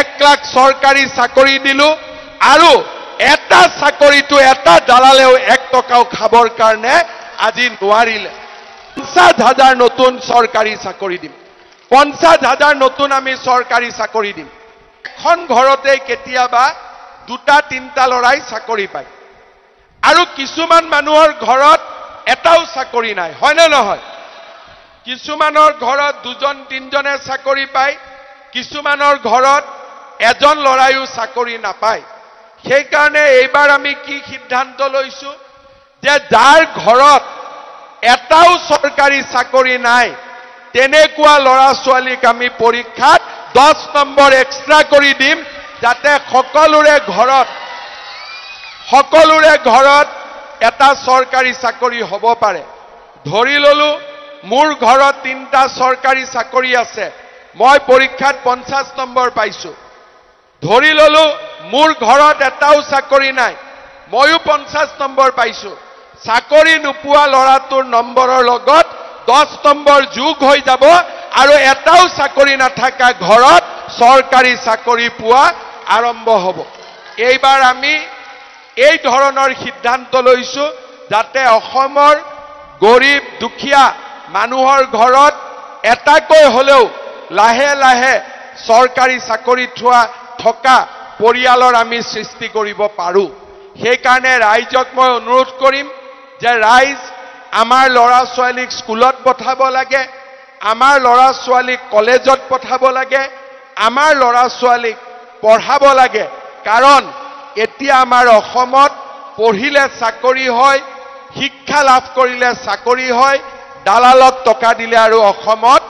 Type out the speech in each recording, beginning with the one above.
1 লাখ চৰকাৰী চাকৰি দিলো আৰু এটা চাকৰিটো এটা দালালেও 1 টকাও খাবৰ কাৰণে আজি নোৱাৰিলে 50,000 নতুন চৰকাৰী চাকৰি দিম 50,000 নতুন আমি চৰকাৰী চাকৰি দিম এখন ঘৰতে কেতিয়াবা দুটা তিনটা লৰাই চাকৰি পায় আৰু কিছুমান মানুহৰ ঘৰত এটাও চাকৰি নাই হয় না নহয় কিছুমানৰ ঘৰত দুজন তিনজনে চাকৰি পায় কিছুমানৰ ঘৰত এজন লৰাইও চাকৰি নাপায় সেই কাৰণে এইবাৰ আমি কি সিদ্ধান্ত লৈছো যে যাৰ ঘৰত এটাও চৰকাৰী চাকৰি নাই তেনেকুৱা লৰা ছোৱালীক আমি পৰীক্ষাত 10 নম্বৰ এক্সট্ৰা কৰি দিম যাতে সকলোৰে ঘৰত এটা চৰকাৰী চাকৰি হ'ব পাৰে ধৰি ললো মোৰ ঘৰত 3টা চৰকাৰী চাকৰি আছে মই পৰীক্ষাত 50 নম্বৰ পাইছো ধৰি ললো মোৰ ঘৰত এটাও চাকৰি নাই ময়ো 50 নম্বৰ পাইছো চাকৰি নোপোৱা লৰাটোৰ নম্বৰৰ লগত 10 নম্বৰ যোগ হৈ যাব আৰু এটাও চাকৰি নাথাকা ঘৰত চৰকাৰী চাকৰি পোৱা আৰম্ভ হ'ব এইবাৰ আমি এই ধৰণৰ সিদ্ধান্ত লৈছো যাতে অসমৰ গৰীব দুখীয়া মানুহৰ ঘৰত এটাকৈ হলেও লাহে লাহে চৰকাৰী চাকৰি থকা পৰিয়ালৰ আমি সৃষ্টি কৰিব পাৰো সেই কাৰণে ৰাইজক মই অনুৰোধ কৰিম যে ৰাইজ আমাৰ লৰা ছোৱালীক স্কুলত পঠাব লাগে আমাৰ লৰা ছোৱালীক কলেজত পঠাব লাগে আমাৰ লৰা ছোৱালীক পঢ়াব লাগে কাৰণ এতিয়া আমাৰ অসমত পঢ়িলে চাকৰি হয় শিক্ষা লাভ কৰিলে চাকৰি হয় দালালক টকা দিলে আৰু অসমত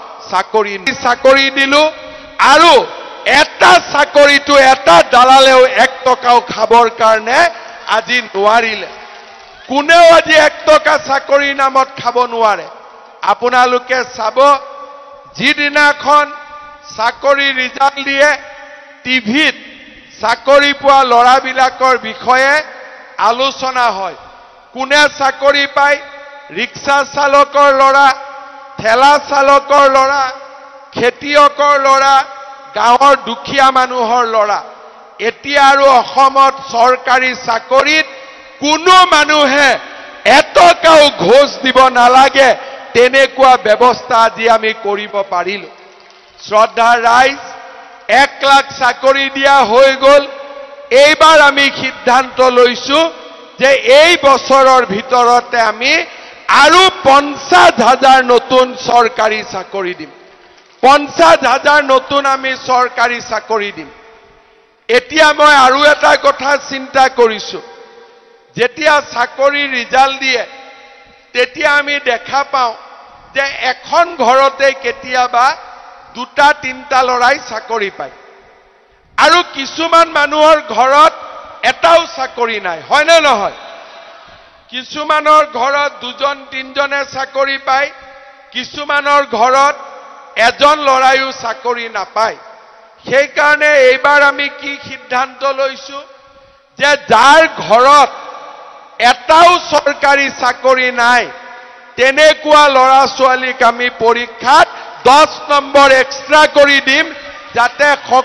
চাকৰি দিলো আৰু এটা চাকৰিটো এটা দালালেও 1 টকাও খাবৰ কাৰণে আজি নোৱাৰিলে কোনেও আজি 1 টকা চাকৰি নামত খাব নোৱাৰে আপোনালোকে চাব যিদিনাখন চাকৰি ৰিজাল্ট দিয়ে টিভিত চাকৰি পোৱা লৰাবিলাকৰ বিষয়ে আলোচনা হয় কোনে চাকৰি পায় ৰিক্সা চালকৰ লৰা ঠেলা চালকৰ লৰা খেতিয়কৰ লৰা গাঁৱৰ দুখীয়া মানুহৰ লৰা এতিয়া আৰু অসমত চৰকাৰী চাকৰিত কোনো মানুহে এটকাও ঘোষ দিব নালাগে তেনেকুৱা ব্যৱস্থা আজি আমি কৰিব পাৰিলো শ্ৰদ্ধাৰ ৰাইজ 1 লাখ চাকৰি দিয়া হৈ গল এইবাৰ আমি সিদ্ধান্ত লৈছো যে এই বছৰৰ ভিতৰতে আমি আৰু 50,000 নতুন চৰকাৰী চাকৰি দিম 50,000 নতুন আমি চৰকাৰী চাকৰি দিম এতিয়া মই আৰু এটা কথা চিন্তা কৰিছো যেতিয়া চাকৰি ৰিজাল্ট দিয়ে তেতিয়া আমি দেখা পাওঁ যে এখন ঘৰতে কেতিয়াবা দুটা তিনটা লৰাই চাকৰি পায় আৰু কিছুমান মানুহৰ ঘৰত এটাও চাকৰি নাই হয় না নহয় কিছুমানৰ ঘৰত দুজন তিনজনে চাকৰি পায় কিছুমানৰ ঘৰত এজন লৰাইও চাকৰি নাপায় সেই কাৰণে এইবাৰ আমি কি সিদ্ধান্ত লৈছো যে যাৰ ঘৰত এটাও চৰকাৰী চাকৰি নাই তেনেকুৱা লৰা ছোৱালীক আমি পৰীক্ষাত 10 নম্বৰ এক্সট্ৰা কৰি দিম যাতে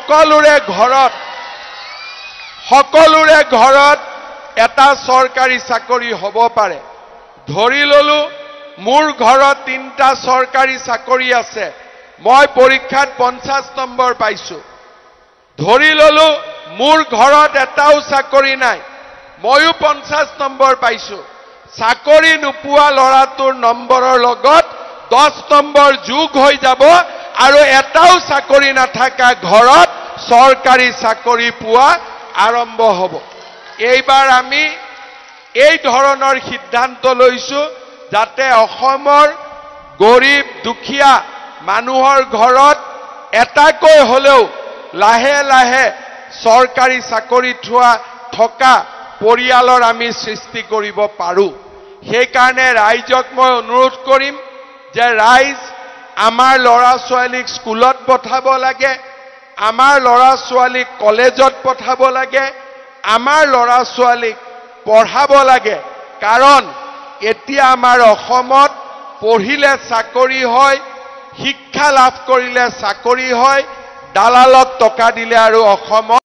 সকলোৰে ঘৰত এটা চৰকাৰী চাকৰি হ'ব পাৰে ধৰি ললো মোৰ ঘৰত 3টা চৰকাৰী চাকৰি আছে মই পৰীক্ষাত 50 নম্বৰ পাইছো ধৰি ললো মোৰ ঘৰত এটাও চাকৰি নাই ময়ো 50 নম্বৰ পাইছো চাকৰি নোপোৱা লৰাটোৰ নম্বৰৰ লগত 10 নম্বৰ যোগ হৈ যাব আৰু এটাও চাকৰি নাথাকা ঘৰত চৰকাৰী চাকৰি পোৱা আৰম্ভ হ'ব এইবাৰ আমি এই ধৰণৰ সিদ্ধান্ত লৈছো যাতে অসমৰ গৰীব দুখীয়া মানুহৰ ঘৰত এটাকৈ হলেও লাহে লাহে চৰকাৰী চাকৰি থকা পৰিয়ালৰ আমি সৃষ্টি কৰিব পাৰো সেই কাৰণে ৰাইজক মই অনুৰোধ কৰিম যে ৰাইজ আমাৰ লৰা ছোৱালীক স্কুলত পঠাব লাগে আমাৰ লৰা ছোৱালীক কলেজত পঠাব লাগে আমাৰ লৰা ছোৱালীক পঢ়াব লাগে কাৰণ এতিয়া আমাৰ অসমত পঢ়িলে চাকৰি হয় শিক্ষা লাভ কৰিলে চাকৰি হয় দালালক টকা দিলে আৰু অসমত